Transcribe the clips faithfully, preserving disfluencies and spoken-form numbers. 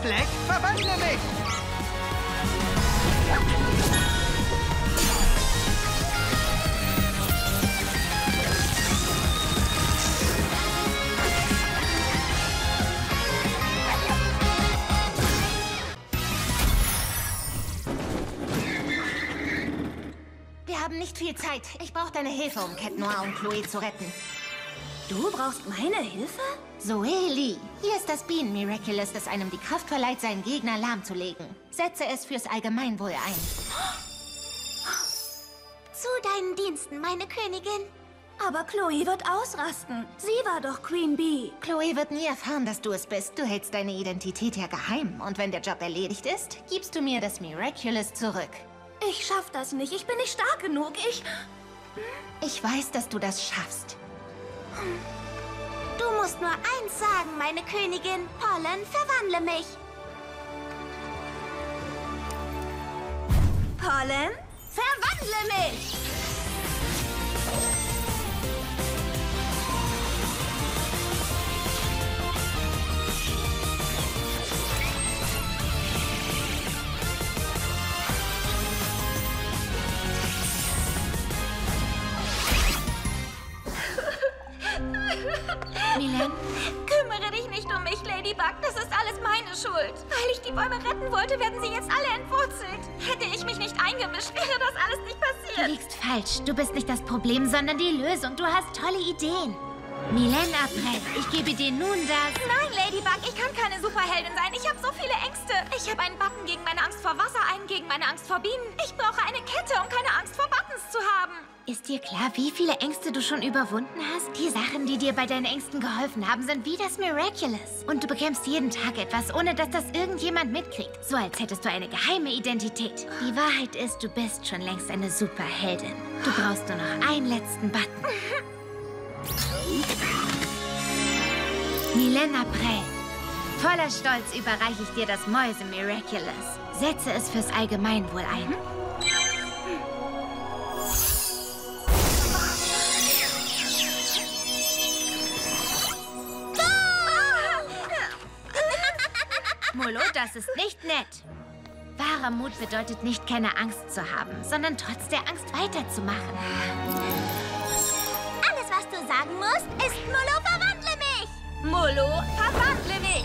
Black, verwandle mich! Wir haben nicht viel Zeit. Ich brauche deine Hilfe, um Cat Noir und Chloe zu retten. Du brauchst meine Hilfe? Zoe Lee, hier ist das Bean Miraculous, das einem die Kraft verleiht, seinen Gegner lahmzulegen. Setze es fürs Allgemeinwohl ein. Zu deinen Diensten, meine Königin. Aber Chloe wird ausrasten. Sie war doch Queen Bee. Chloe wird nie erfahren, dass du es bist. Du hältst deine Identität ja geheim. Und wenn der Job erledigt ist, gibst du mir das Miraculous zurück. Ich schaff das nicht. Ich bin nicht stark genug. Ich... Ich weiß, dass du das schaffst. Du musst nur eins sagen, meine Königin. Pollen, verwandle mich. Pollen, verwandle mich! Milan? Kümmere dich nicht um mich, Ladybug. Das ist alles meine Schuld. Weil ich die Bäume retten wollte, werden sie jetzt alle entwurzelt. Hätte ich mich nicht eingemischt, wäre das alles nicht Du passiert. liegst falsch. Du bist nicht das Problem, sondern die Lösung. Du hast tolle Ideen. Milan April, ich gebe dir nun das... Nein, Ladybug, ich kann keine Superheldin sein. Ich habe so viele Ängste. Ich habe einen Button gegen meine Angst vor Wasser, einen gegen meine Angst vor Bienen. Ich brauche eine Kette, um keine Angst vor Buttons zu haben. Ist dir klar, wie viele Ängste du schon überwunden hast? Die Sachen, die dir bei deinen Ängsten geholfen haben, sind wie das Miraculous. Und du bekämpfst jeden Tag etwas, ohne dass das irgendjemand mitkriegt. So als hättest du eine geheime Identität. Die Wahrheit ist, du bist schon längst eine Superheldin. Du brauchst nur noch einen letzten Button. Milan April. Voller Stolz überreiche ich dir das Mäuse Miraculous. Setze es fürs Allgemeinwohl ein. Molo, das ist nicht nett. Wahrer Mut bedeutet nicht, keine Angst zu haben, sondern trotz der Angst weiterzumachen. Alles, was du sagen musst, ist Molo, verwandle mich. Molo, verwandle mich.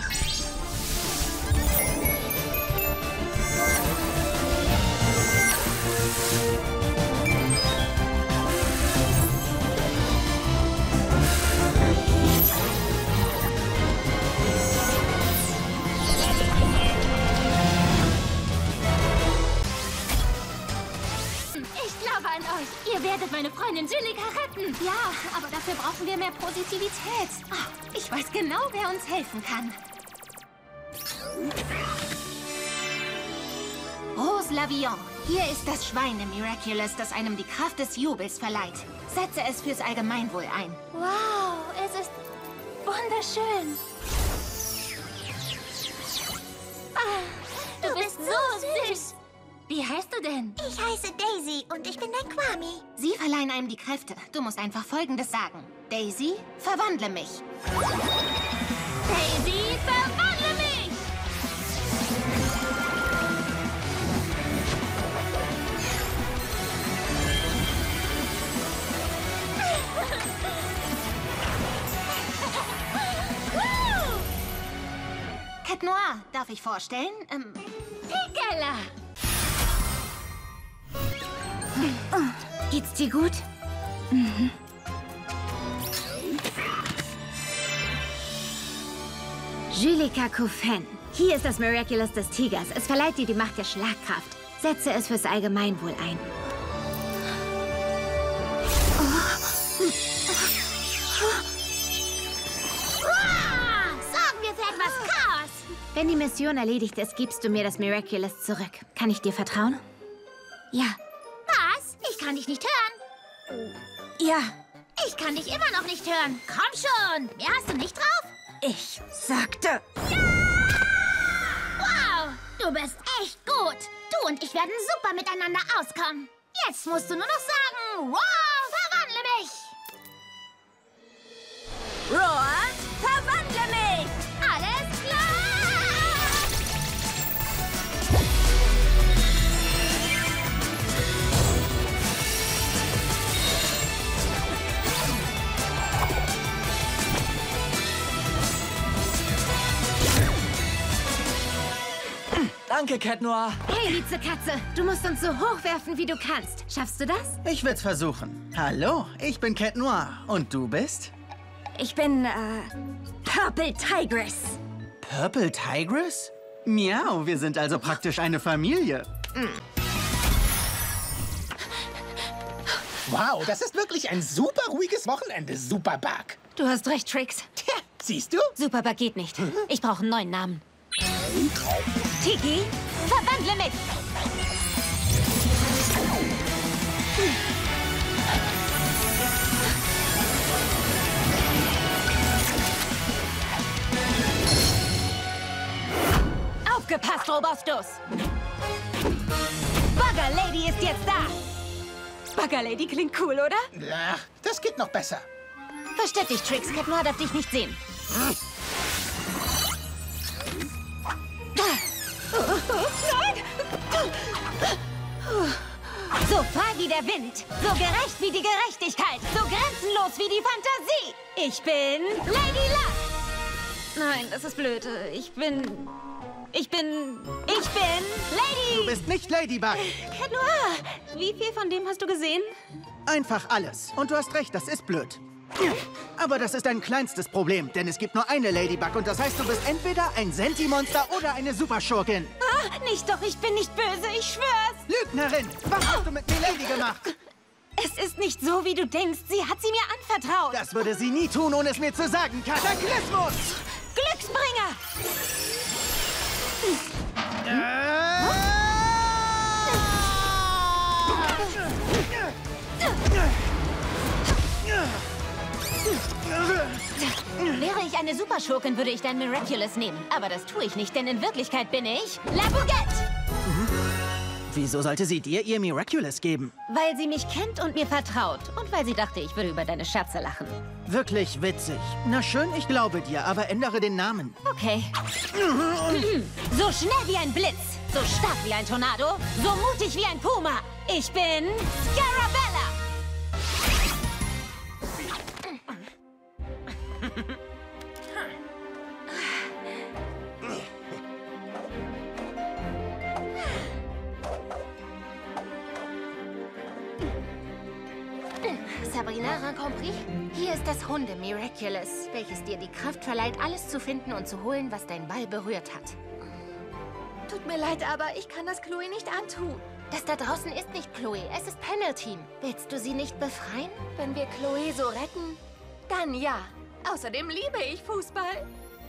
Ich glaube an euch. Ihr werdet meine Freundin Julika retten. Ja, aber dafür brauchen wir mehr Positivität. Ah, ich weiß genau, wer uns helfen kann. Rose Lavion, hier ist das Schweine Miraculous, das einem die Kraft des Jubels verleiht. Setze es fürs Allgemeinwohl ein. Wow, es ist wunderschön. Ah, du, du bist, bist so süß. Wie heißt du denn? Ich heiße Daisy und ich bin dein Kwami. Sie verleihen einem die Kräfte. Du musst einfach Folgendes sagen. Daisy, verwandle mich. Daisy, verwandle mich! Cat Noir, darf ich vorstellen? Ähm, Picala! Geht's dir gut? Mhm. Julika Kufen. Hier ist das Miraculous des Tigers. Es verleiht dir die Macht der Schlagkraft. Setze es fürs Allgemeinwohl ein. Sorgen wir für etwas Chaos! Wenn die Mission erledigt ist, gibst du mir das Miraculous zurück. Kann ich dir vertrauen? Ja. Was? Ich kann dich nicht hören. Ja. Ich kann dich immer noch nicht hören. Komm schon. Mehr hast du nicht drauf? Ich sagte... Ja! Wow, du bist echt gut. Du und ich werden super miteinander auskommen. Jetzt musst du nur noch sagen, wow, verwandle mich. Roar, verwandle mich! Alles klar! Danke, Cat Noir. Hey, Miezekatze, du musst uns so hoch werfen, wie du kannst. Schaffst du das? Ich will's versuchen. Hallo, ich bin Cat Noir. Und du bist? Ich bin, äh, Purple Tigress. Purple Tigress? Miau, wir sind also praktisch eine Familie. Wow, das ist wirklich ein super ruhiges Wochenende, Superbug. Du hast recht, Trix. Tja, siehst du? Superbug geht nicht. Ich brauche einen neuen Namen. Tiki, verwandle mich! Aufgepasst, Robostus! Bugger Lady ist jetzt da! Bugger Lady klingt cool, oder? Ach, das geht noch besser. Versteck dich, Trix. Cat Noir darf dich nicht sehen. Nein! So frei wie der Wind, so gerecht wie die Gerechtigkeit, so grenzenlos wie die Fantasie. Ich bin Lady Luck. Nein, das ist blöd. Ich bin... Ich bin... Ich bin Lady... Du bist nicht Ladybug. Cat Noir, wie viel von dem hast du gesehen? Einfach alles. Und du hast recht, das ist blöd. Aber das ist dein kleinstes Problem, denn es gibt nur eine Ladybug und das heißt, du bist entweder ein Sentimonster oder eine Superschurkin. Ah, nicht doch, ich bin nicht böse, ich schwör's. Lügnerin, was hast du mit Milady gemacht? Es ist nicht so, wie du denkst. Sie hat sie mir anvertraut. Das würde sie nie tun, ohne es mir zu sagen. Kataklysmus! Glücksbringer! Wäre ich eine Superschurkin, würde ich dein Miraculous nehmen. Aber das tue ich nicht, denn in Wirklichkeit bin ich La Bouguette. Wieso sollte sie dir ihr Miraculous geben? Weil sie mich kennt und mir vertraut. Und weil sie dachte, ich würde über deine Scherze lachen. Wirklich witzig. Na schön, ich glaube dir, aber ändere den Namen. Okay. So schnell wie ein Blitz, so stark wie ein Tornado, so mutig wie ein Puma. Ich bin Scarabella. Sabrina, Rencompris? Hier ist das Hunde-Miraculous, welches dir die Kraft verleiht, alles zu finden und zu holen, was dein Ball berührt hat. Tut mir leid, aber ich kann das Chloe nicht antun. Das da draußen ist nicht Chloe, es ist Panel-Team. Willst du sie nicht befreien? Wenn wir Chloe so retten, dann ja. Außerdem liebe ich Fußball.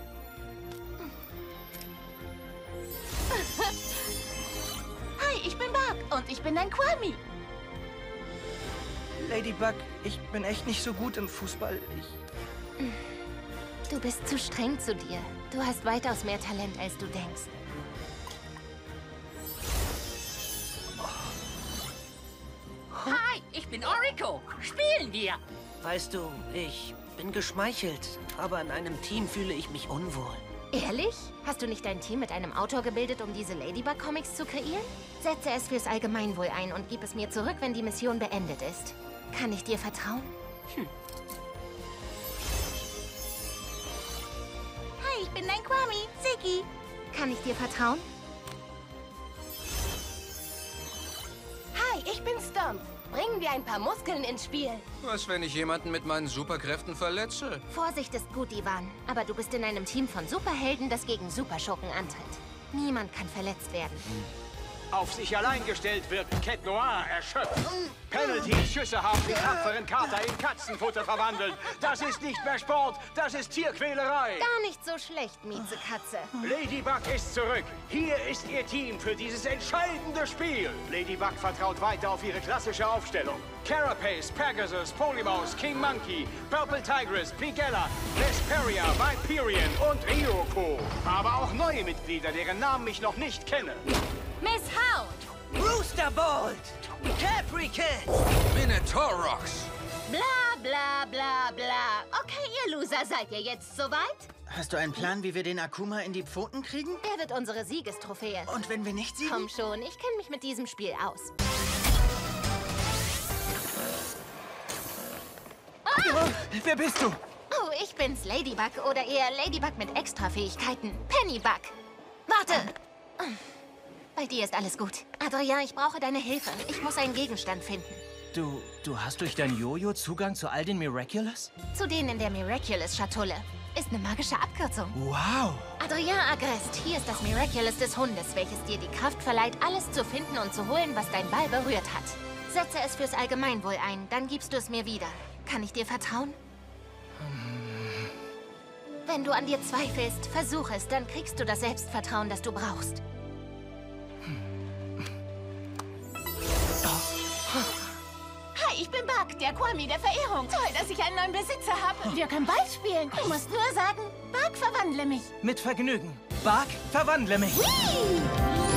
Hi, ich bin Bug und ich bin dein Kwami. Ladybug, ich bin echt nicht so gut im Fußball. Ich... Du bist zu streng zu dir. Du hast weitaus mehr Talent, als du denkst. Hi, ich bin Oriko. Spielen wir. Weißt du, ich bin geschmeichelt, aber in einem Team fühle ich mich unwohl. Ehrlich? Hast du nicht dein Team mit einem Autor gebildet, um diese Ladybug-Comics zu kreieren? Setze es fürs Allgemeinwohl ein und gib es mir zurück, wenn die Mission beendet ist. Kann ich dir vertrauen? Hm. Hi, ich bin dein Kwami, Ziggy. Kann ich dir vertrauen? Hi, ich bin Stomp. Bringen wir ein paar Muskeln ins Spiel. Was, wenn ich jemanden mit meinen Superkräften verletze? Vorsicht ist gut, Ivan. Aber du bist in einem Team von Superhelden, das gegen Superschurken antritt. Niemand kann verletzt werden. Auf sich allein gestellt wird Cat Noir erschöpft. Penalty-Schüsse haben den tapferen Kater in Katzenfutter verwandelt. Das ist nicht mehr Sport, das ist Tierquälerei. Gar nicht so schlecht, Miezekatze. Ladybug ist zurück. Hier ist ihr Team für dieses entscheidende Spiel. Ladybug vertraut weiter auf ihre klassische Aufstellung. Carapace, Pegasus, Polymouse, King Monkey, Purple Tigress, Pigella, Vesperia, Viperion und Ryoko. Aber auch neue Mitglieder, deren Namen ich noch nicht kenne. Miss Hound. Rooster Bolt! Capri Kid! Minotaurox! Bla, bla, bla, bla. Okay, ihr Loser, seid ihr jetzt soweit? Hast du einen Plan, wie wir den Akuma in die Pfoten kriegen? Er wird unsere Siegestrophäe. Und wenn wir nicht siegen? Komm schon, ich kenne mich mit diesem Spiel aus. Oh, wer bist du? Oh, ich bin's, Ladybug. Oder eher Ladybug mit Extrafähigkeiten. Pennybug. Warte. Bei dir ist alles gut. Adrien, ich brauche deine Hilfe. Ich muss einen Gegenstand finden. Du, du hast durch dein Jojo Zugang zu all den Miraculous? Zu denen in der Miraculous-Schatulle. Ist eine magische Abkürzung. Wow! Adrien Agrest, hier ist das Miraculous des Hundes, welches dir die Kraft verleiht, alles zu finden und zu holen, was dein Ball berührt hat. Setze es fürs Allgemeinwohl ein, dann gibst du es mir wieder. Kann ich dir vertrauen? Hm. Wenn du an dir zweifelst, versuch es, dann kriegst du das Selbstvertrauen, das du brauchst. Hi, ich bin Buck, der Kwami der Verehrung. Toll, dass ich einen neuen Besitzer habe. Wir können Ball spielen. Du musst nur sagen, Buck, verwandle mich. Mit Vergnügen. Buck, verwandle mich. Whee!